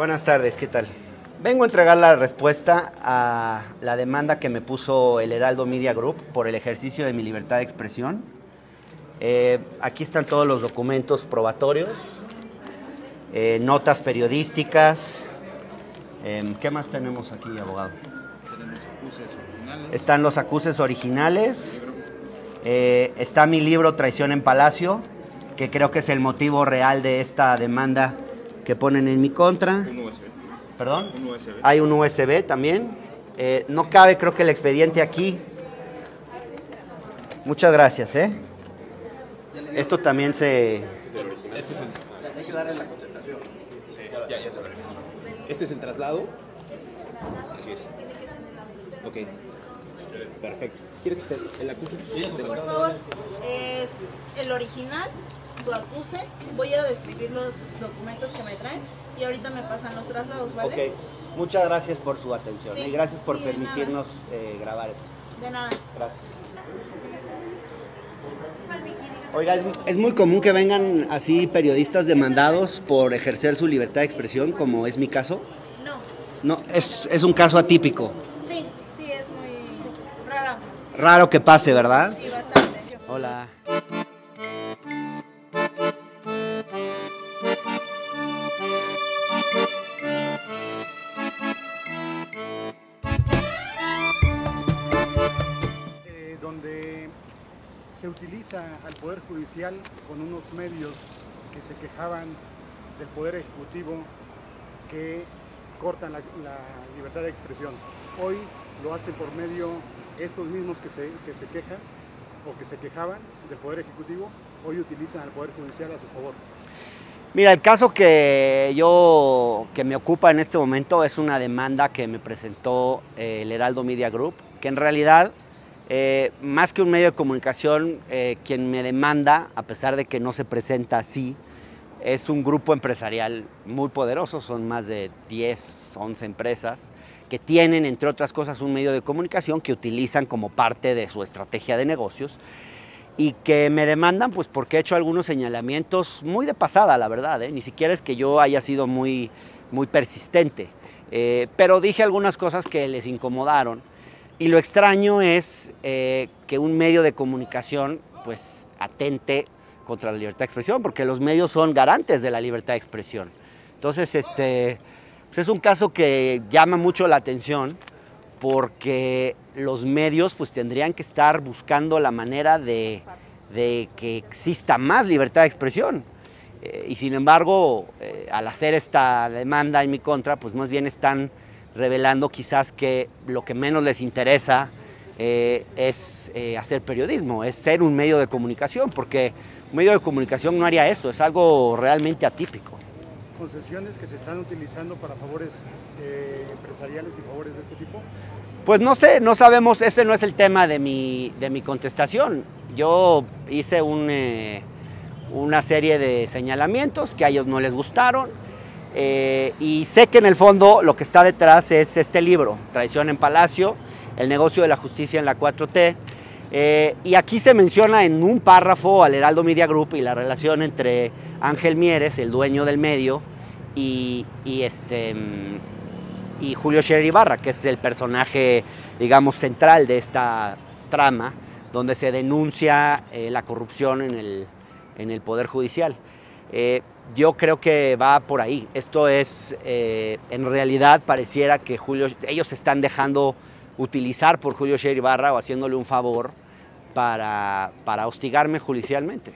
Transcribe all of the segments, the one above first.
Buenas tardes, ¿qué tal? Vengo a entregar la respuesta a la demanda que me puso el Heraldo Media Group por el ejercicio de mi libertad de expresión. Aquí están todos los documentos probatorios, notas periodísticas. ¿Qué más tenemos aquí, abogado? Tenemos acuses originales. Están los acuses originales. Está mi libro Traición en Palacio, que creo que es el motivo real de esta demanda que ponen en mi contra. Un USB. ¿Perdón? Un USB. Hay un USB también. No cabe, creo que el expediente aquí. Muchas gracias, Esto también se... Hay que darle la contestación. Sí, ya se veremos. ¿Este es el traslado? Así es. Ok. Perfecto. ¿Quieres que el acuse? Por favor, es el original, su acuse. Voy a describir los documentos que me traen y ahorita me pasan los traslados, ¿vale? Ok. Muchas gracias por su atención Sí, y gracias por sí, de permitirnos grabar esto. De nada. Gracias. Oiga, es muy común que vengan así periodistas demandados por ejercer su libertad de expresión, como es mi caso. No, No, es un caso atípico. sí, es muy raro. Raro que pase, ¿verdad? Sí, bastante. Hola. Donde se utiliza al Poder Judicial con unos medios que se quejaban del Poder Ejecutivo que cortan la libertad de expresión. Hoy lo hacen por medio estos mismos que se quejan o que se quejaban del Poder Ejecutivo, hoy utilizan al Poder Judicial a su favor. Mira, el caso que me ocupa en este momento es una demanda que me presentó el Heraldo Media Group, que en realidad, más que un medio de comunicación, quien me demanda, a pesar de que no se presenta así, es un grupo empresarial muy poderoso, son más de 10, 11 empresas que tienen, entre otras cosas, un medio de comunicación que utilizan como parte de su estrategia de negocios y que me demandan pues porque he hecho algunos señalamientos muy de pasada, la verdad, ni siquiera es que yo haya sido muy persistente, pero dije algunas cosas que les incomodaron y lo extraño es que un medio de comunicación pues atente contra la libertad de expresión, porque los medios son garantes de la libertad de expresión. Entonces, pues es un caso que llama mucho la atención porque los medios pues tendrían que estar buscando la manera de que exista más libertad de expresión. Y sin embargo, al hacer esta demanda en mi contra, pues más bien están revelando quizás que lo que menos les interesa es hacer periodismo, es ser un medio de comunicación, porque un medio de comunicación no haría eso, es algo realmente atípico. ¿Concesiones que se están utilizando para favores empresariales y favores de este tipo? Pues no sé, no sabemos, ese no es el tema de mi contestación. Yo hice una serie de señalamientos que a ellos no les gustaron y sé que en el fondo lo que está detrás es este libro, Traición en Palacio, el negocio de la justicia en la 4T. Y aquí se menciona en un párrafo al Heraldo Media Group y la relación entre Ángel Mieres, el dueño del medio, y Julio Scherer Ibarra, que es el personaje, digamos, central de esta trama, donde se denuncia la corrupción en el Poder Judicial. Yo creo que va por ahí. Esto es, en realidad, pareciera que ellos se están dejando utilizar por Julio Scherer Ibarra o haciéndole un favor para hostigarme judicialmente.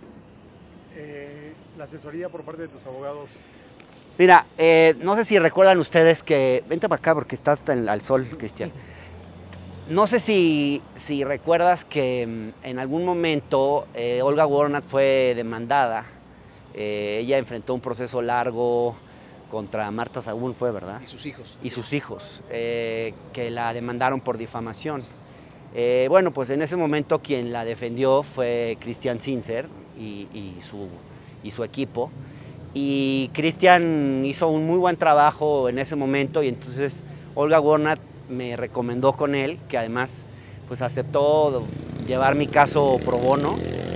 La asesoría por parte de tus abogados. Mira, no sé si recuerdan ustedes que... Vente para acá porque estás al sol, Cristian. No sé si recuerdas que en algún momento Olga Warnat fue demandada. Ella enfrentó un proceso largo contra Marta Sagún, fue, ¿verdad? Y sus hijos. Y sus hijos, que la demandaron por difamación. Bueno, pues en ese momento quien la defendió fue Christian Zinsser y su equipo. Y Christian hizo un muy buen trabajo en ese momento y entonces Olga Warnat me recomendó con él, que además pues aceptó llevar mi caso pro bono.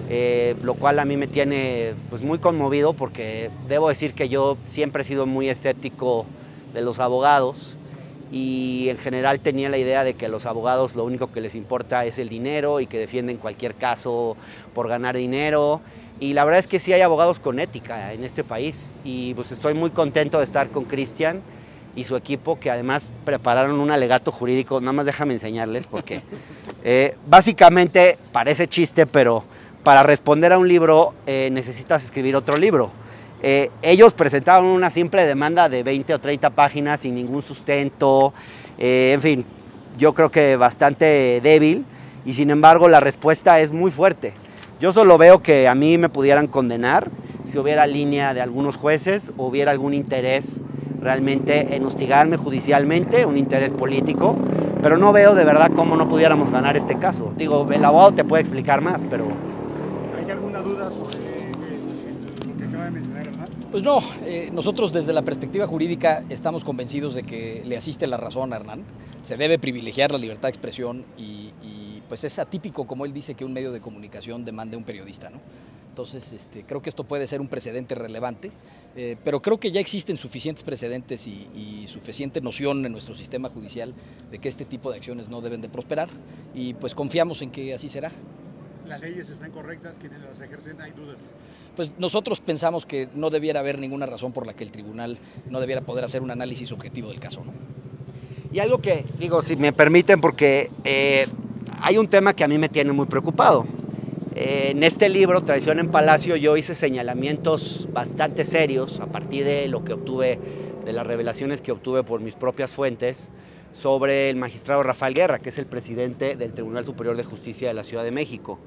lo cual a mí me tiene pues, muy conmovido, porque debo decir que yo siempre he sido muy escéptico de los abogados, y en general tenía la idea de que a los abogados lo único que les importa es el dinero y que defienden cualquier caso por ganar dinero. Y la verdad es que sí hay abogados con ética en este país, y pues estoy muy contento de estar con Cristian y su equipo, que además prepararon un alegato jurídico. Nada más déjame enseñarles, porque básicamente parece chiste, pero para responder a un libro necesitas escribir otro libro. Ellos presentaron una simple demanda de 20 o 30 páginas sin ningún sustento, en fin, yo creo que bastante débil, y sin embargo la respuesta es muy fuerte. Yo solo veo que a mí me pudieran condenar si hubiera línea de algunos jueces o hubiera algún interés realmente en hostigarme judicialmente, un interés político, pero no veo de verdad cómo no pudiéramos ganar este caso. Digo, el abogado te puede explicar más, pero... ¿Hay alguna duda sobre lo que acaba de mencionar Hernán? Pues no, nosotros desde la perspectiva jurídica estamos convencidos de que le asiste la razón a Hernán. Se debe privilegiar la libertad de expresión y pues es atípico, como él dice, que un medio de comunicación demande a un periodista, ¿no? Entonces, creo que esto puede ser un precedente relevante, pero creo que ya existen suficientes precedentes y suficiente noción en nuestro sistema judicial de que este tipo de acciones no deben de prosperar, y pues confiamos en que así será. ¿Las leyes están correctas? ¿Quienes las ejercen? ¿Hay dudas? Pues nosotros pensamos que no debiera haber ninguna razón por la que el tribunal no debiera poder hacer un análisis objetivo del caso, ¿no? Y algo que, digo, si me permiten, porque hay un tema que a mí me tiene muy preocupado. En este libro, Traición en Palacio, yo hice señalamientos bastante serios a partir de lo que obtuve, de las revelaciones que obtuve por mis propias fuentes, sobre el magistrado Rafael Guerra, que es el presidente del Tribunal Superior de Justicia de la Ciudad de México.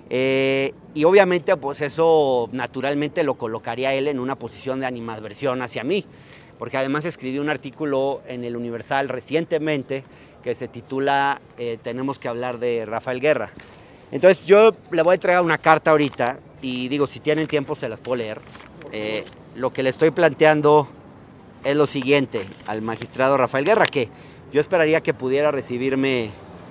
Y obviamente pues eso naturalmente lo colocaría a él en una posición de animadversión hacia mí, porque además escribí un artículo en el Universal recientemente que se titula Tenemos que hablar de Rafael Guerra. Entonces yo le voy a entregar una carta ahorita, y digo, si tienen tiempo se las puedo leer. Lo que le estoy planteando es lo siguiente al magistrado Rafael Guerra, que yo esperaría que pudiera recibirme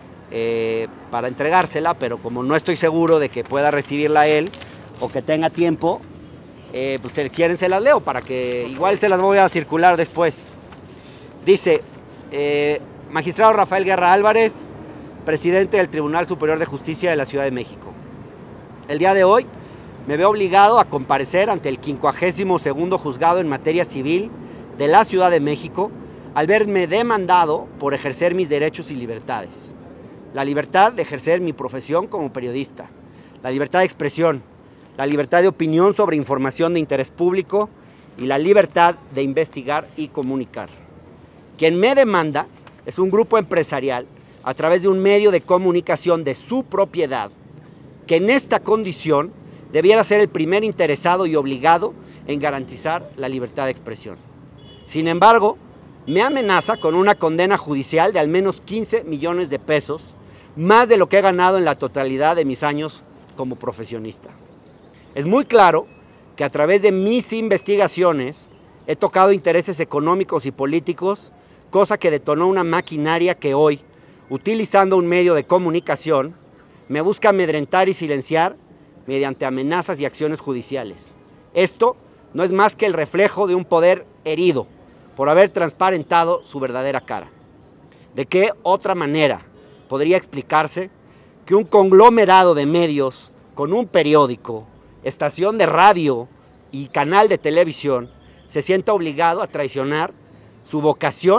para entregársela, pero como no estoy seguro de que pueda recibirla él o que tenga tiempo, pues si quieren se las leo, para que igual se las voy a circular después. Dice, magistrado Rafael Guerra Álvarez, presidente del Tribunal Superior de Justicia de la Ciudad de México. El día de hoy me veo obligado a comparecer ante el 52º Juzgado en Materia Civil de la Ciudad de México al verme demandado por ejercer mis derechos y libertades. La libertad de ejercer mi profesión como periodista, la libertad de expresión, la libertad de opinión sobre información de interés público y la libertad de investigar y comunicar. Quien me demanda es un grupo empresarial a través de un medio de comunicación de su propiedad, que en esta condición debiera ser el primer interesado y obligado en garantizar la libertad de expresión. Sin embargo, me amenaza con una condena judicial de al menos 15 millones de pesos, más de lo que he ganado en la totalidad de mis años como profesionista. Es muy claro que a través de mis investigaciones he tocado intereses económicos y políticos, cosa que detonó una maquinaria que hoy, utilizando un medio de comunicación, me busca amedrentar y silenciar mediante amenazas y acciones judiciales. Esto no es más que el reflejo de un poder herido por haber transparentado su verdadera cara. ¿De qué otra manera podría explicarse que un conglomerado de medios con un periódico, estación de radio y canal de televisión se sienta obligado a traicionar su vocación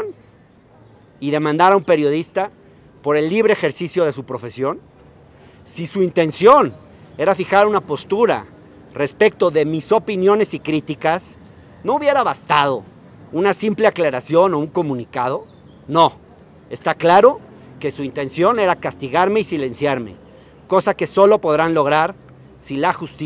y demandar a un periodista por el libre ejercicio de su profesión? Si su intención era fijar una postura respecto de mis opiniones y críticas, ¿no hubiera bastado una simple aclaración o un comunicado? No, está claro que su intención era castigarme y silenciarme, cosa que solo podrán lograr si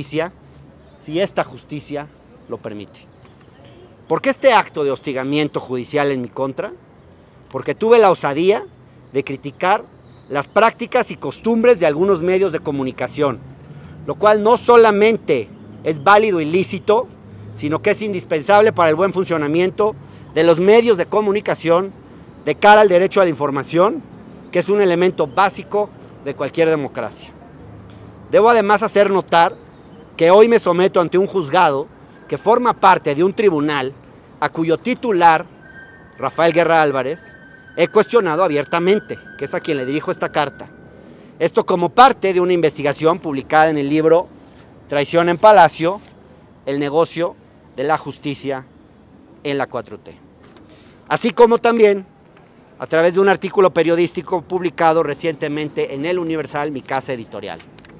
esta justicia lo permite. ¿Por qué este acto de hostigamiento judicial en mi contra? Porque tuve la osadía de criticar las prácticas y costumbres de algunos medios de comunicación, lo cual no solamente es válido y lícito, sino que es indispensable para el buen funcionamiento de los medios de comunicación de cara al derecho a la información, que es un elemento básico de cualquier democracia. Debo además hacer notar que hoy me someto ante un juzgado que forma parte de un tribunal a cuyo titular, Rafael Guerra Álvarez, he cuestionado abiertamente, que es a quien le dirijo esta carta. Esto como parte de una investigación publicada en el libro Traición en Palacio, el negocio de la justicia en la 4T. Así como también a través de un artículo periodístico publicado recientemente en El Universal, mi casa editorial.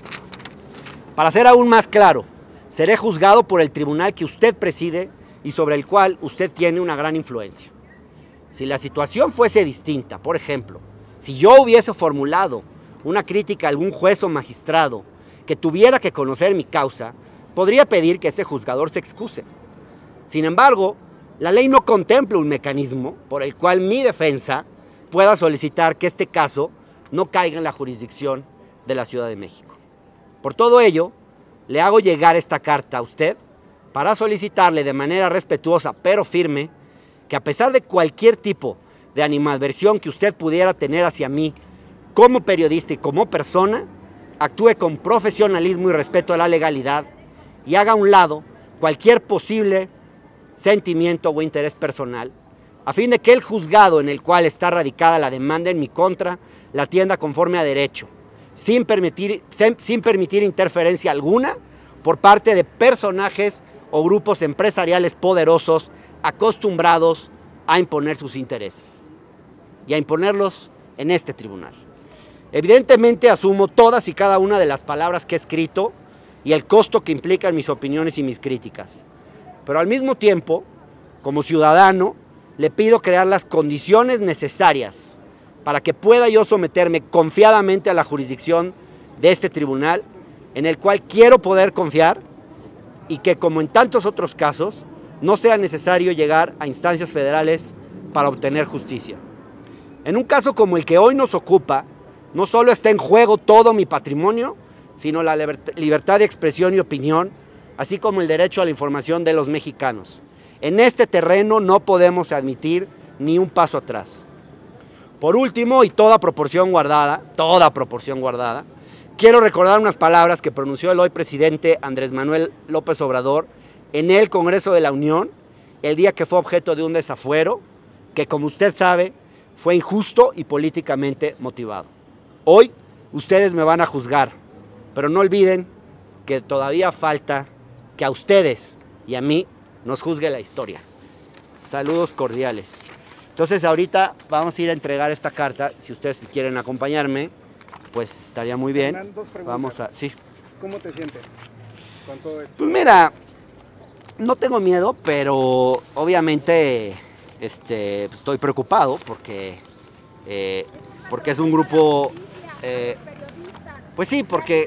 Para ser aún más claro, seré juzgado por el tribunal que usted preside y sobre el cual usted tiene una gran influencia. Si la situación fuese distinta, por ejemplo, si yo hubiese formulado una crítica a algún juez o magistrado que tuviera que conocer mi causa, podría pedir que ese juzgador se excuse. Sin embargo, la ley no contempla un mecanismo por el cual mi defensa pueda solicitar que este caso no caiga en la jurisdicción de la Ciudad de México. Por todo ello, le hago llegar esta carta a usted para solicitarle de manera respetuosa pero firme que a pesar de cualquier tipo de animadversión que usted pudiera tener hacia mí como periodista y como persona, actúe con profesionalismo y respeto a la legalidad y haga a un lado cualquier posible sentimiento o interés personal, a fin de que el juzgado en el cual está radicada la demanda en mi contra la atienda conforme a derecho, sin permitir interferencia alguna por parte de personajes o grupos empresariales poderosos acostumbrados a imponer sus intereses y a imponerlos en este tribunal. Evidentemente asumo todas y cada una de las palabras que he escrito y el costo que implican mis opiniones y mis críticas, pero al mismo tiempo, como ciudadano, le pido crear las condiciones necesarias para que pueda yo someterme confiadamente a la jurisdicción de este tribunal, en el cual quiero poder confiar y que, como en tantos otros casos, no sea necesario llegar a instancias federales para obtener justicia. En un caso como el que hoy nos ocupa, no solo está en juego todo mi patrimonio, sino la libertad de expresión y opinión, así como el derecho a la información de los mexicanos. En este terreno no podemos admitir ni un paso atrás. Por último, y toda proporción guardada, quiero recordar unas palabras que pronunció el hoy presidente Andrés Manuel López Obrador en el Congreso de la Unión, el día que fue objeto de un desafuero, que como usted sabe, fue injusto y políticamente motivado. Hoy ustedes me van a juzgar, pero no olviden que todavía falta que a ustedes y a mí nos juzgue la historia. Saludos cordiales. Entonces ahorita vamos a ir a entregar esta carta. Si ustedes quieren acompañarme, pues estaría muy bien. Hernán, dos preguntas. Vamos a, sí. ¿Cómo te sientes con todo esto? Pues mira, no tengo miedo, pero obviamente estoy preocupado porque es un grupo, pues sí, porque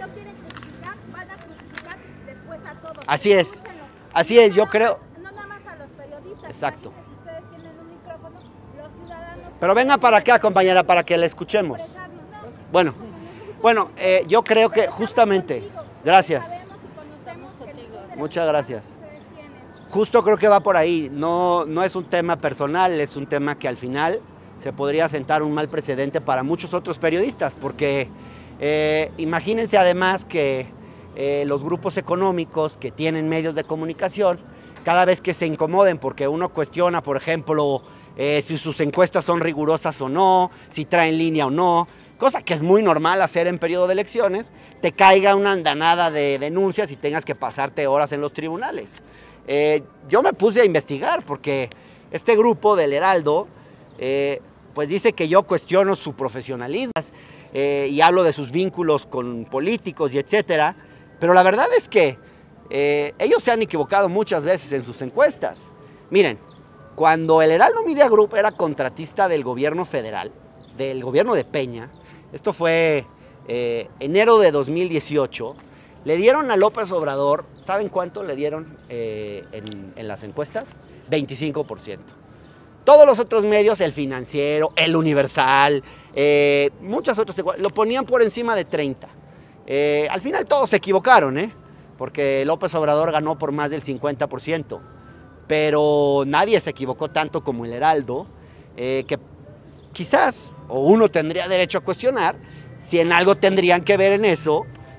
así es, yo creo. No nada más a los periodistas. Exacto. Si ustedes tienen un micrófono, los ciudadanos. Pero venga para acá, compañera, para que la escuchemos. Bueno, yo creo que justamente, gracias. Muchas gracias. Justo creo que va por ahí, no es un tema personal, es un tema que al final se podría sentar un mal precedente para muchos otros periodistas, porque imagínense además que los grupos económicos que tienen medios de comunicación, cada vez que se incomoden porque uno cuestiona, por ejemplo, si sus encuestas son rigurosas o no, si traen línea o no, cosa que es muy normal hacer en periodo de elecciones, te caiga una andanada de denuncias y tengas que pasarte horas en los tribunales. Yo me puse a investigar porque este grupo del Heraldo pues dice que yo cuestiono su profesionalismo y hablo de sus vínculos con políticos y etcétera, pero la verdad es que ellos se han equivocado muchas veces en sus encuestas. Miren, cuando el Heraldo Media Group era contratista del gobierno federal, del gobierno de Peña, esto fue enero de 2018, le dieron a López Obrador, ¿saben cuánto le dieron en las encuestas? 25%. Todos los otros medios, El Financiero, El Universal, muchas otras, lo ponían por encima de 30. Al final todos se equivocaron, porque López Obrador ganó por más del 50%, pero nadie se equivocó tanto como el Heraldo, que quizás, o uno tendría derecho a cuestionar, si en algo tendrían que ver en eso,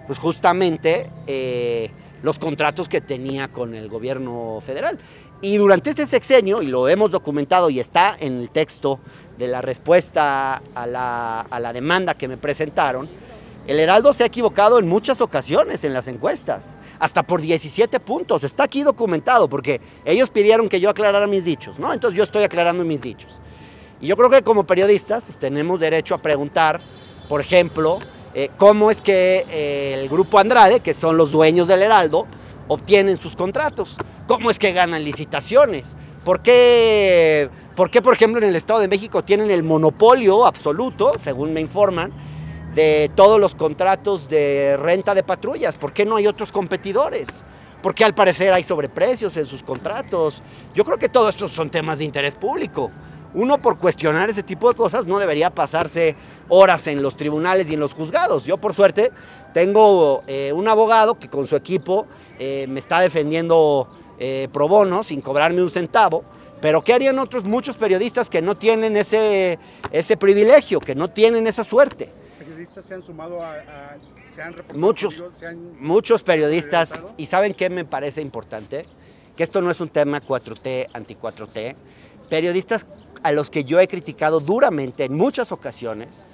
pues justamente los contratos que tenía con el gobierno federal. Y durante este sexenio, y lo hemos documentado y está en el texto de la respuesta a la demanda que me presentaron, el Heraldo se ha equivocado en muchas ocasiones en las encuestas, hasta por 17 puntos, está aquí documentado, porque ellos pidieron que yo aclarara mis dichos, ¿no? Entonces yo estoy aclarando mis dichos. Y yo creo que como periodistas pues, tenemos derecho a preguntar, por ejemplo, cómo es que el Grupo Andrade, que son los dueños del Heraldo, obtienen sus contratos, cómo es que ganan licitaciones, por qué, por ejemplo, en el Estado de México tienen el monopolio absoluto, según me informan, de todos los contratos de renta de patrullas, ¿por qué no hay otros competidores? ¿Por qué al parecer hay sobreprecios en sus contratos? Yo creo que todos estos son temas de interés público. Uno, por cuestionar ese tipo de cosas, no debería pasarse horas en los tribunales y en los juzgados. Yo, por suerte, tengo un abogado que con su equipo me está defendiendo pro bono, sin cobrarme un centavo. Pero ¿qué harían otros muchos periodistas que no tienen ese privilegio, que no tienen esa suerte? ¿Periodistas se han sumado se han reportado muchos periodistas, y ¿saben qué me parece importante? Que esto no es un tema 4T, anti-4T. Periodistas a los que yo he criticado duramente en muchas ocasiones,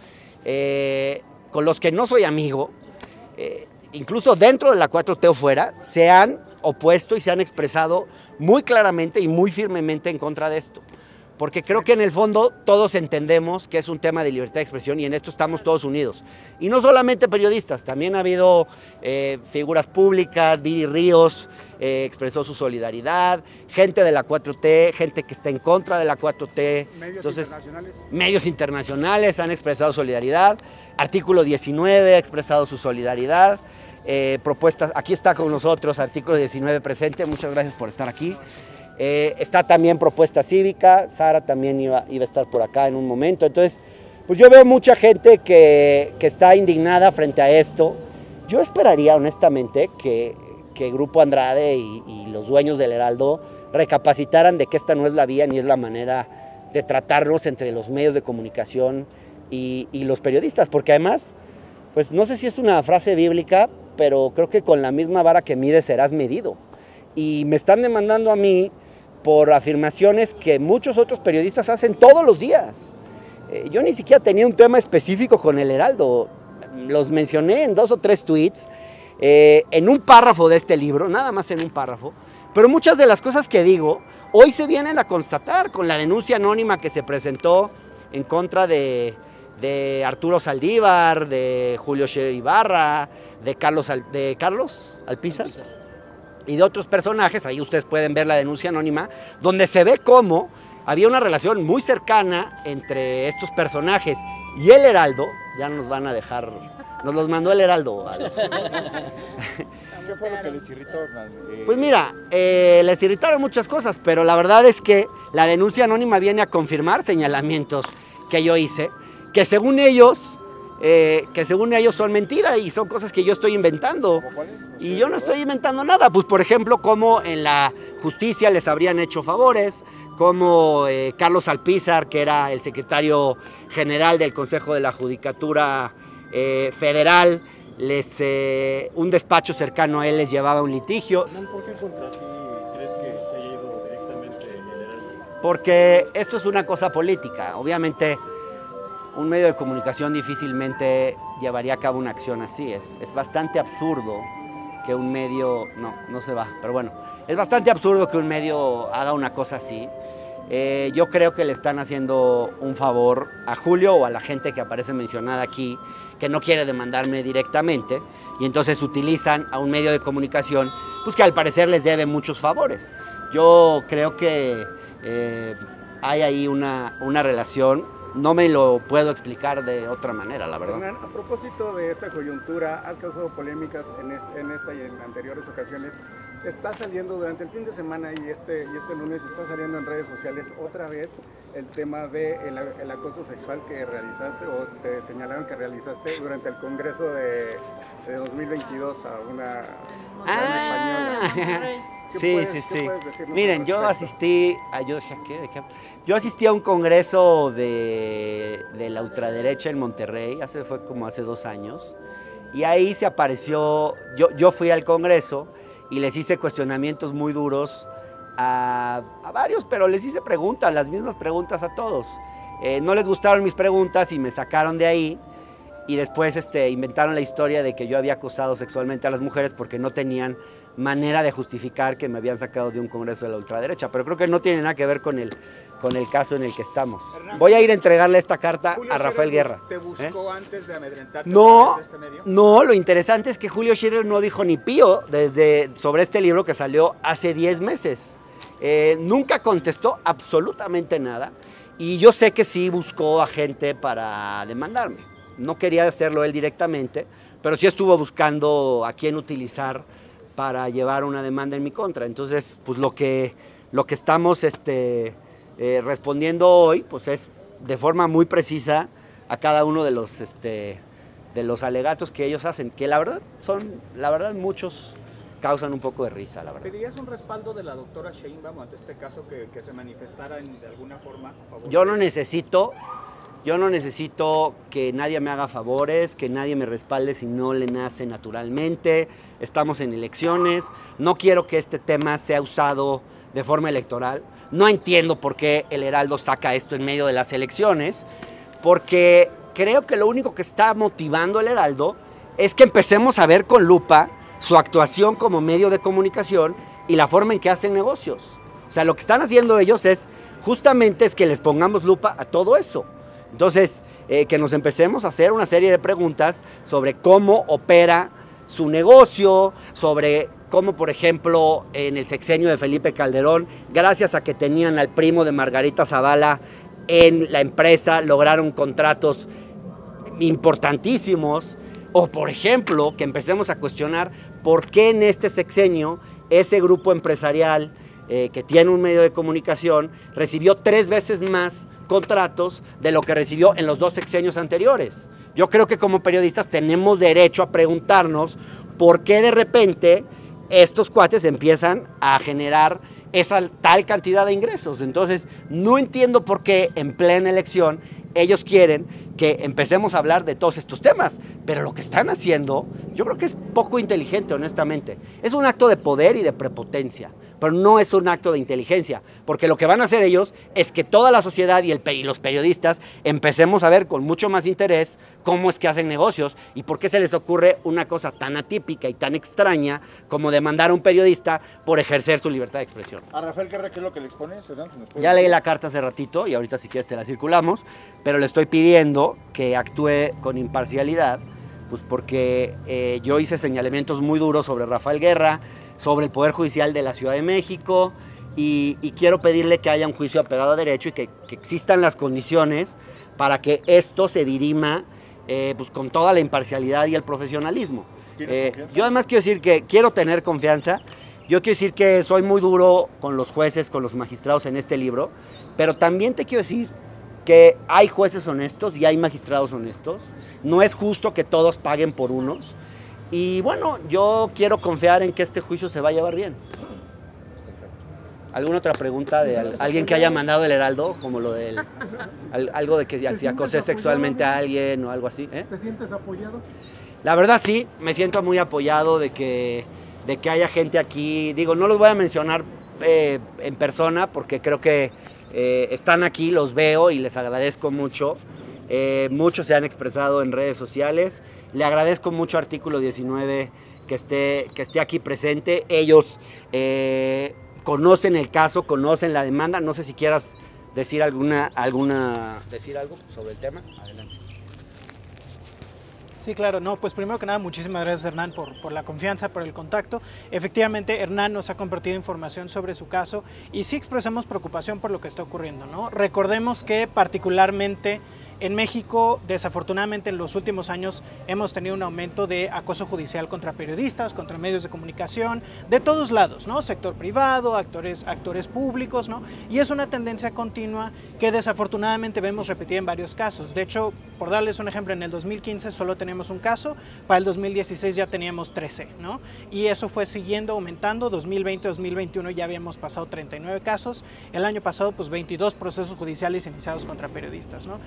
con los que no soy amigo, incluso dentro de la 4T o fuera, se han opuesto y se han expresado muy claramente y muy firmemente en contra de esto. Porque creo que en el fondo todos entendemos que es un tema de libertad de expresión y en esto estamos todos unidos. Y no solamente periodistas, también ha habido figuras públicas, Viri Ríos expresó su solidaridad, gente de la 4T, gente que está en contra de la 4T. ¿Medios internacionales? Medios internacionales han expresado solidaridad, Artículo 19 ha expresado su solidaridad, propuestas, aquí está con nosotros Artículo 19 presente, muchas gracias por estar aquí. Está también Propuesta Cívica, Sara también iba a estar por acá en un momento. Entonces, pues yo veo mucha gente que está indignada frente a esto. Yo esperaría honestamente que Grupo Andrade y los dueños del Heraldo recapacitaran de que esta no es la vía ni es la manera de tratarnos entre los medios de comunicación y los periodistas, porque además, pues no sé si es una frase bíblica, pero creo que con la misma vara que mides serás medido. Y me están demandando a mí por afirmaciones que muchos otros periodistas hacen todos los días. Yo ni siquiera tenía un tema específico con el Heraldo, los mencioné en 2 o 3 tweets, en un párrafo de este libro, nada más en un párrafo, pero muchas de las cosas que digo hoy se vienen a constatar con la denuncia anónima que se presentó en contra de Arturo Saldívar, de Julio Scherer Ibarra, de Carlos Alpizar. Y de otros personajes, ahí ustedes pueden ver la denuncia anónima, donde se ve cómo había una relación muy cercana entre estos personajes y el Heraldo. Ya nos van a dejar, nos los mandó el Heraldo. ¿Qué fue lo que les irritó, Hernán? Pues mira, les irritaron muchas cosas, pero la verdad es que la denuncia anónima viene a confirmar señalamientos que yo hice, que según ellos son mentira y son cosas que yo estoy inventando. Y yo no estoy inventando nada, pues por ejemplo, como en la justicia les habrían hecho favores, como Carlos Alpizar, que era el secretario general del Consejo de la Judicatura Federal, un despacho cercano a él les llevaba un litigio. ¿Por qué contra ti crees que se haya ido directamente el Heraldo? Porque esto es una cosa política, obviamente. Un medio de comunicación difícilmente llevaría a cabo una acción así. Es bastante absurdo que un medio... No se va, pero bueno. Es bastante absurdo que un medio haga una cosa así. Yo creo que le están haciendo un favor a Julio o a la gente que aparece mencionada aquí, que no quiere demandarme directamente, y entonces utilizan a un medio de comunicación pues que al parecer les debe muchos favores. Yo creo que hay ahí una relación. No me lo puedo explicar de otra manera, la verdad. Hernán, a propósito de esta coyuntura, has causado polémicas en esta y en anteriores ocasiones. Está saliendo durante el fin de semana y este lunes está saliendo en redes sociales otra vez el tema del acoso sexual que realizaste o te señalaron que realizaste durante el Congreso de 2022 a una española. Sí. Miren, yo asistí a un congreso de la ultraderecha en Monterrey, fue como hace 2 años, Y ahí se apareció, yo fui al Congreso y les hice cuestionamientos muy duros a varios, pero les hice preguntas, las mismas preguntas a todos. No les gustaron mis preguntas y me sacaron de ahí. Y después inventaron la historia de que yo había acosado sexualmente a las mujeres porque no tenían manera de justificar que me habían sacado de un congreso de la ultraderecha. Pero creo que no tiene nada que ver con el caso en el que estamos. Hernán, voy a ir a entregarle esta carta Julio a Rafael Scherer Guerra. ¿Te buscó antes de amedrentarte No, de este medio? no, lo interesante es que Julio Scherer no dijo ni pío sobre este libro que salió hace 10 meses. Nunca contestó absolutamente nada y yo sé que sí buscó a gente para demandarme. No quería hacerlo él directamente, pero sí estuvo buscando a quién utilizar para llevar una demanda en mi contra. Entonces, pues lo que estamos respondiendo hoy, pues es de forma muy precisa a cada uno de los alegatos que ellos hacen, que la verdad muchos causan un poco de risa, la verdad. ¿Pedirías un respaldo de la doctora Sheinbaum ante este caso que se manifestara de alguna forma a favor? Yo no necesito que nadie me haga favores, que nadie me respalde si no le nace naturalmente. Estamos en elecciones, no quiero que este tema sea usado de forma electoral. No entiendo por qué el Heraldo saca esto en medio de las elecciones, porque creo que lo único que está motivando el Heraldo es que empecemos a ver con lupa su actuación como medio de comunicación y la forma en que hacen negocios. O sea, lo que están haciendo ellos es que les pongamos lupa a todo eso. Entonces, que nos empecemos a hacer una serie de preguntas sobre cómo opera su negocio, sobre cómo, por ejemplo, en el sexenio de Felipe Calderón, gracias a que tenían al primo de Margarita Zavala en la empresa, lograron contratos importantísimos. O, por ejemplo, que empecemos a cuestionar por qué en este sexenio ese grupo empresarial que tiene un medio de comunicación recibió 3 veces más contratos de lo que recibió en los 2 sexenios anteriores. Yo creo que como periodistas tenemos derecho a preguntarnos por qué de repente estos cuates empiezan a generar esa tal cantidad de ingresos. Entonces, no entiendo por qué en plena elección ellos quieren que empecemos a hablar de todos estos temas, pero lo que están haciendo, yo creo que es poco inteligente, honestamente. Es un acto de poder y de prepotencia, pero no es un acto de inteligencia, porque lo que van a hacer ellos es que toda la sociedad y los periodistas empecemos a ver con mucho más interés cómo es que hacen negocios y por qué se les ocurre una cosa tan atípica y tan extraña como demandar a un periodista por ejercer su libertad de expresión. A Rafael Guerra, ¿qué es lo que le expones? Ya leí la carta hace ratito y ahorita si quieres te la circulamos, pero le estoy pidiendo que actúe con imparcialidad, pues porque yo hice señalamientos muy duros sobre Rafael Guerra, sobre el Poder Judicial de la Ciudad de México y quiero pedirle que haya un juicio apegado a derecho y que existan las condiciones para que esto se dirima pues con toda la imparcialidad y el profesionalismo. Yo además quiero decir que quiero tener confianza, yo quiero decir que soy muy duro con los jueces, con los magistrados en este libro, pero también te quiero decir que hay jueces honestos y hay magistrados honestos, no es justo que todos paguen por unos. Y bueno, yo quiero confiar en que este juicio se va a llevar bien. ¿Alguna otra pregunta de alguien que haya mandado el Heraldo? Como lo del... algo de que si acosé sexualmente a alguien o algo así. ¿Te sientes apoyado? La verdad sí, me siento muy apoyado de que haya gente aquí. Digo, no los voy a mencionar en persona porque creo que están aquí, los veo y les agradezco mucho. Muchos se han expresado en redes sociales. Le agradezco mucho a Artículo 19 que esté aquí presente. Ellos conocen el caso, conocen la demanda. No sé si quieras decir decir algo sobre el tema. Adelante. Sí, claro, no, pues primero que nada, muchísimas gracias Hernán por la confianza, por el contacto. Efectivamente, Hernán nos ha compartido información sobre su caso y sí expresamos preocupación por lo que está ocurriendo, ¿no? Recordemos que particularmente en México, desafortunadamente en los últimos años hemos tenido un aumento de acoso judicial contra periodistas, contra medios de comunicación, de todos lados, ¿no? Sector privado, actores públicos, ¿no? Y es una tendencia continua que desafortunadamente vemos repetida en varios casos. De hecho, por darles un ejemplo, en el 2015 solo teníamos un caso, para el 2016 ya teníamos 13, ¿no? Y eso fue siguiendo aumentando, 2020-2021 ya habíamos pasado 39 casos, el año pasado pues 22 procesos judiciales iniciados contra periodistas, ¿no? Y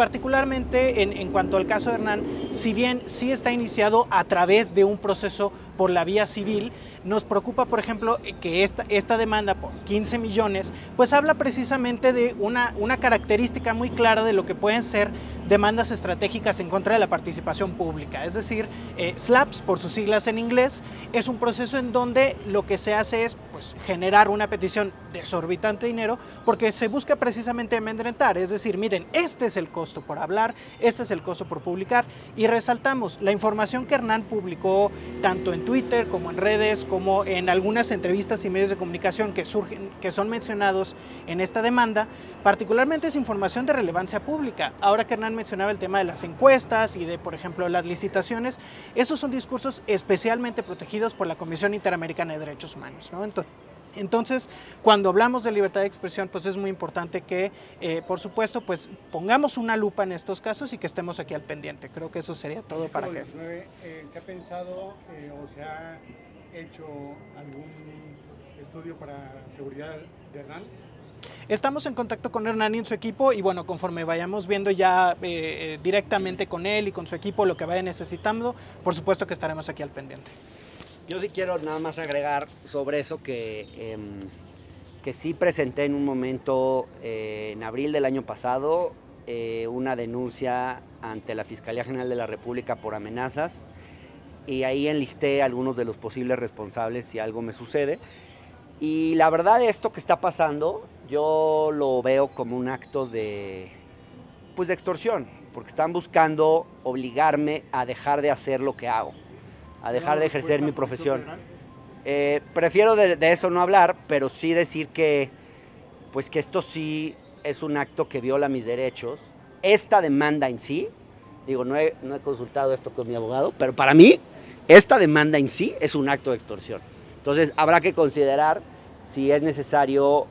particularmente en cuanto al caso de Hernán, si bien sí está iniciado a través de un proceso por la vía civil, nos preocupa, por ejemplo, que esta demanda por 15 millones, pues habla precisamente de una característica muy clara de lo que pueden ser demandas estratégicas en contra de la participación pública. Es decir, SLAPS, por sus siglas en inglés, es un proceso en donde lo que se hace es pues, generar una petición de exorbitante dinero porque se busca precisamente amedrentar. Es decir, miren, este es el costo por hablar, este es el costo por publicar, y resaltamos la información que Hernán publicó tanto en Twitter como en redes, como en algunas entrevistas y medios de comunicación que son mencionados en esta demanda, particularmente es información de relevancia pública. Ahora que Hernán mencionaba el tema de las encuestas y de, por ejemplo, las licitaciones, esos son discursos especialmente protegidos por la Comisión Interamericana de Derechos Humanos, ¿no? Entonces, cuando hablamos de libertad de expresión, pues es muy importante que, por supuesto, pues pongamos una lupa en estos casos y que estemos aquí al pendiente. Creo que eso sería todo para que... ¿Se ha pensado o se ha hecho algún estudio para seguridad de Hernán? Estamos en contacto con Hernán y en su equipo y bueno, conforme vayamos viendo ya directamente con él y con su equipo lo que vaya necesitando, por supuesto que estaremos aquí al pendiente. Yo sí quiero nada más agregar sobre eso que sí presenté en un momento, en abril del año pasado, una denuncia ante la Fiscalía General de la República por amenazas, y ahí enlisté a algunos de los posibles responsables si algo me sucede. Y la verdad, esto que está pasando, yo lo veo como un acto de extorsión, porque están buscando obligarme a dejar de hacer lo que hago, a dejar de ejercer mi profesión. Prefiero de eso no hablar, pero sí decir que esto sí es un acto que viola mis derechos. Esta demanda en sí, digo, no he consultado esto con mi abogado, pero para mí, esta demanda en sí es un acto de extorsión. Entonces, habrá que considerar si es necesario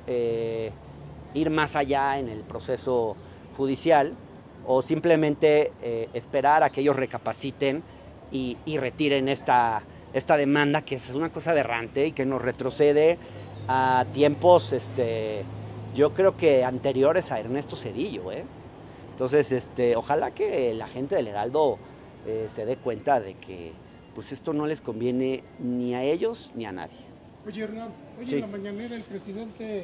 ir más allá en el proceso judicial o simplemente esperar a que ellos recapaciten y retiren esta demanda, que es una cosa aberrante y que nos retrocede a tiempos, yo creo que anteriores a Ernesto Zedillo. Entonces, ojalá que la gente del Heraldo se dé cuenta de que pues esto no les conviene ni a ellos ni a nadie. Oye, Hernán, Sí. en la mañanera el presidente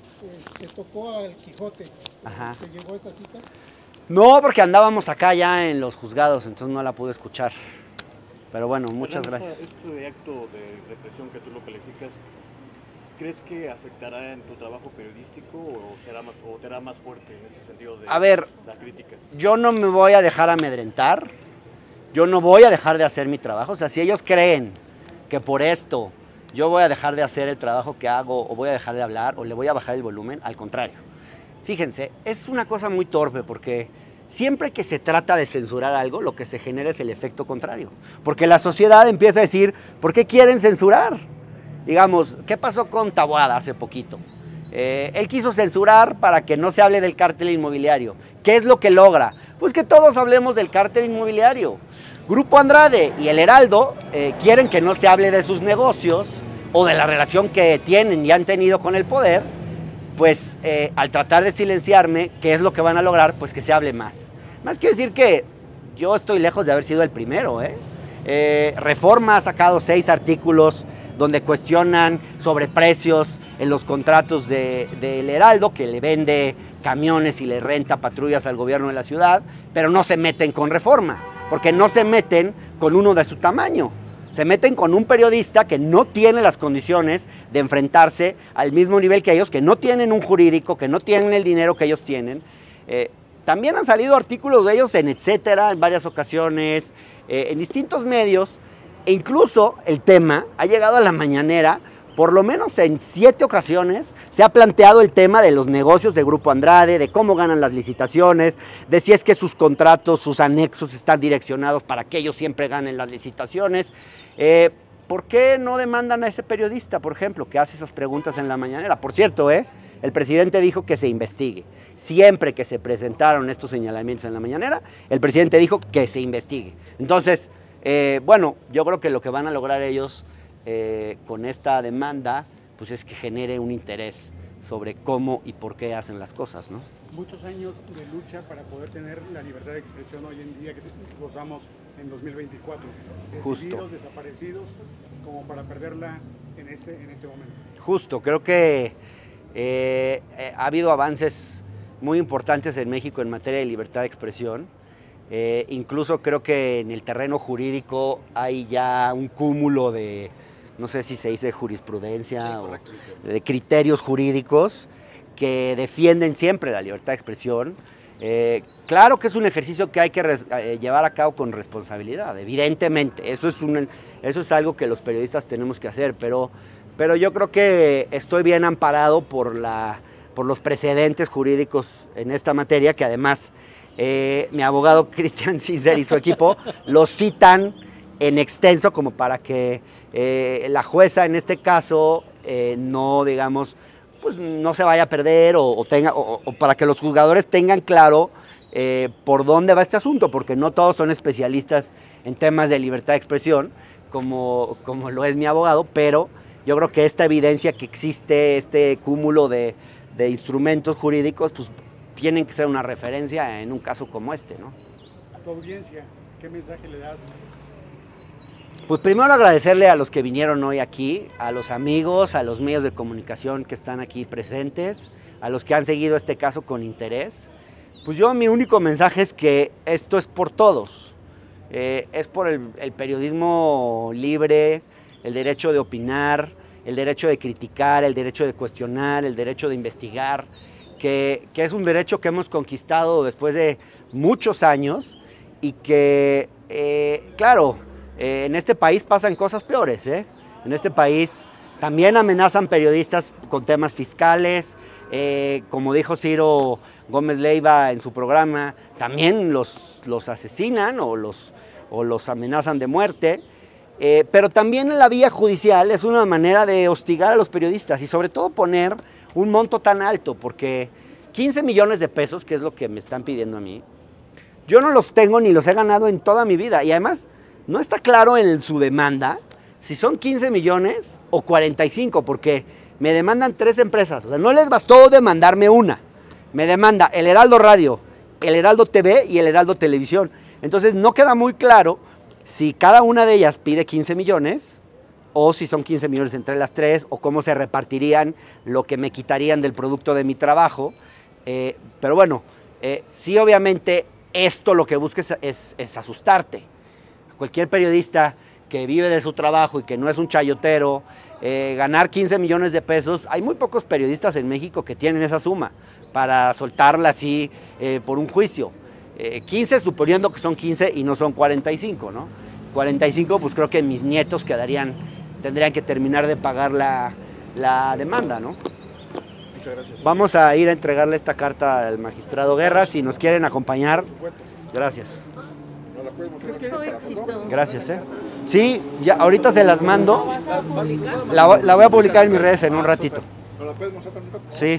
tocó al Quijote. Ajá. ¿Te llegó esa cita? No, porque andábamos acá ya en los juzgados, entonces no la pude escuchar. Pero bueno, muchas gracias. Este acto de represión que tú lo calificas, ¿crees que afectará en tu trabajo periodístico o será más fuerte en ese sentido de la crítica? Yo no me voy a dejar amedrentar, yo no voy a dejar de hacer mi trabajo. O sea, si ellos creen que por esto yo voy a dejar de hacer el trabajo que hago o voy a dejar de hablar o le voy a bajar el volumen, al contrario. Fíjense, es una cosa muy torpe porque siempre que se trata de censurar algo, lo que se genera es el efecto contrario. Porque la sociedad empieza a decir, ¿por qué quieren censurar? Digamos, ¿qué pasó con Taboada hace poquito? Él quiso censurar para que no se hable del cártel inmobiliario. ¿Qué es lo que logra? Pues que todos hablemos del cártel inmobiliario. Grupo Andrade y el Heraldo quieren que no se hable de sus negocios o de la relación que tienen y han tenido con el poder. Pues al tratar de silenciarme, ¿qué es lo que van a lograr? Pues que se hable más. Más quiero decir que yo estoy lejos de haber sido el primero. Reforma ha sacado 6 artículos donde cuestionan sobreprecios en los contratos del Heraldo, que le vende camiones y le renta patrullas al gobierno de la ciudad, pero no se meten con Reforma, porque no se meten con uno de su tamaño. Se meten con un periodista que no tiene las condiciones de enfrentarse al mismo nivel que ellos, que no tienen un jurídico, que no tienen el dinero que ellos tienen. También han salido artículos de ellos en Etcétera en varias ocasiones, en distintos medios, e incluso el tema ha llegado a la mañanera. Por lo menos en 7 ocasiones se ha planteado el tema de los negocios de Grupo Andrade, de cómo ganan las licitaciones, de si es que sus contratos, sus anexos están direccionados para que ellos siempre ganen las licitaciones. ¿Por qué no demandan a ese periodista, por ejemplo, que hace esas preguntas en la mañanera? Por cierto, el presidente dijo que se investigue. Siempre que se presentaron estos señalamientos en la mañanera, el presidente dijo que se investigue. Entonces, bueno, yo creo que lo que van a lograr ellos con esta demanda, pues es que genere un interés sobre cómo y por qué hacen las cosas, ¿no? muchos años de lucha para poder tener la libertad de expresión hoy en día que gozamos en 2024. Decididos, desaparecidos, como para perderla en este momento. Justo, creo que ha habido avances muy importantes en México en materia de libertad de expresión. Incluso creo que en el terreno jurídico hay ya un cúmulo de, no sé si se dice jurisprudencia o de criterios jurídicos que defienden siempre la libertad de expresión. Claro que es un ejercicio que hay que llevar a cabo con responsabilidad, evidentemente. Eso es algo que los periodistas tenemos que hacer, pero yo creo que estoy bien amparado por los precedentes jurídicos en esta materia, que además mi abogado Cristian Ciser y su equipo lo citan en extenso como para que la jueza en este caso no, digamos, pues no se vaya a perder o para que los juzgadores tengan claro por dónde va este asunto, porque no todos son especialistas en temas de libertad de expresión, como lo es mi abogado, pero yo creo que esta evidencia que existe, este cúmulo de instrumentos jurídicos, pues tienen que ser una referencia en un caso como este, ¿no? A tu audiencia, ¿qué mensaje le das? Pues primero agradecerle a los que vinieron hoy aquí, a los amigos, a los medios de comunicación que están aquí presentes, a los que han seguido este caso con interés. Pues yo mi único mensaje es que esto es por todos, es por el periodismo libre, el derecho de opinar, el derecho de criticar, el derecho de cuestionar, el derecho de investigar, que es un derecho que hemos conquistado después de muchos años y que, claro, en este país pasan cosas peores, En este país también amenazan periodistas con temas fiscales, como dijo Ciro Gómez Leiva en su programa, también los asesinan o los amenazan de muerte. Pero también en la vía judicial es una manera de hostigar a los periodistas y sobre todo poner un monto tan alto, porque 15 millones de pesos, que es lo que me están pidiendo a mí, yo no los tengo ni los he ganado en toda mi vida y además no está claro en su demanda si son 15 millones o 45, porque me demandan 3 empresas, o sea, no les bastó demandarme una, me demanda el Heraldo Radio, el Heraldo TV y el Heraldo Televisión, entonces no queda muy claro si cada una de ellas pide 15 millones o si son 15 millones entre las 3 o cómo se repartirían lo que me quitarían del producto de mi trabajo. Pero bueno, sí obviamente esto lo que busca es asustarte. Cualquier periodista que vive de su trabajo y que no es un chayotero, ganar 15 millones de pesos, hay muy pocos periodistas en México que tienen esa suma para soltarla así por un juicio. 15 suponiendo que son 15 y no son 45, ¿no? 45 pues creo que mis nietos tendrían que terminar de pagar la demanda, ¿no? Muchas gracias. Vamos a ir a entregarle esta carta al magistrado Guerra, si nos quieren acompañar. Gracias. Gracias, Sí, ya ahorita se las mando. La voy a publicar en mis redes en un ratito. Sí.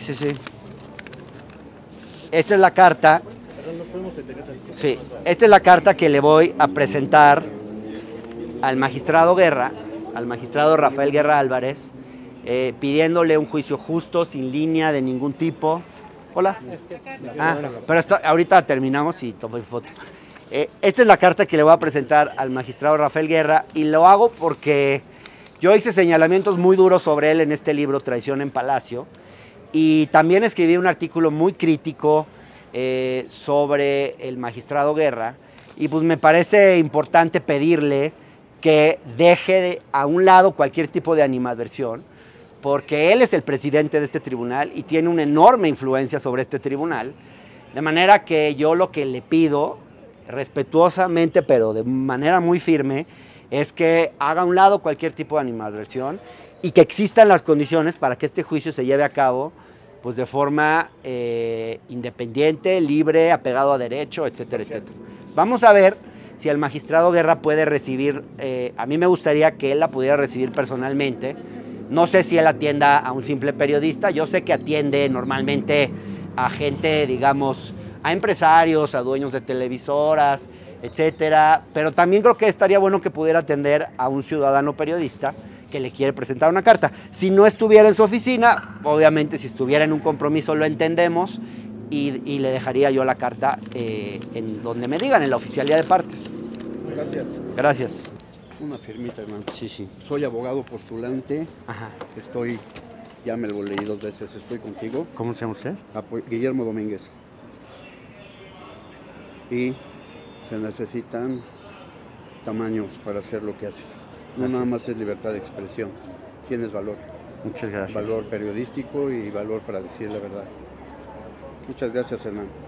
Esta es la carta. Sí, esta es la carta que le voy a presentar al magistrado Guerra, al magistrado Rafael Guerra Álvarez, pidiéndole un juicio justo, sin línea de ningún tipo. Hola. Pero ahorita terminamos y tomo foto. Esta es la carta que le voy a presentar al magistrado Rafael Guerra y lo hago porque yo hice señalamientos muy duros sobre él en este libro, Traición en Palacio, y también escribí un artículo muy crítico sobre el magistrado Guerra, y pues me parece importante pedirle que deje a un lado cualquier tipo de animadversión, porque él es el presidente de este tribunal y tiene una enorme influencia sobre este tribunal, de manera que yo lo que le pido, respetuosamente pero de manera muy firme, es que haga a un lado cualquier tipo de animadversión y que existan las condiciones para que este juicio se lleve a cabo pues de forma independiente, libre, apegado a derecho, etcétera, etcétera. Vamos a ver si el magistrado Guerra puede recibir, a mí me gustaría que él la pudiera recibir personalmente. No sé si él atienda a un simple periodista, yo sé que atiende normalmente a gente, digamos, a empresarios, a dueños de televisoras, etcétera, pero también creo que estaría bueno que pudiera atender a un ciudadano periodista que le quiere presentar una carta. Si no estuviera en su oficina, obviamente si estuviera en un compromiso lo entendemos y le dejaría yo la carta en donde me digan, en la oficialía de partes. Gracias. Gracias. Una firmita, hermano. Sí, sí. Soy abogado postulante. Ajá. Ya me lo leí 2 veces, estoy contigo. ¿Cómo se llama usted? Guillermo Domínguez. Y se necesitan tamaños para hacer lo que haces. No nada más es libertad de expresión, tienes valor. Muchas gracias. Valor periodístico y valor para decir la verdad. Muchas gracias, hermano.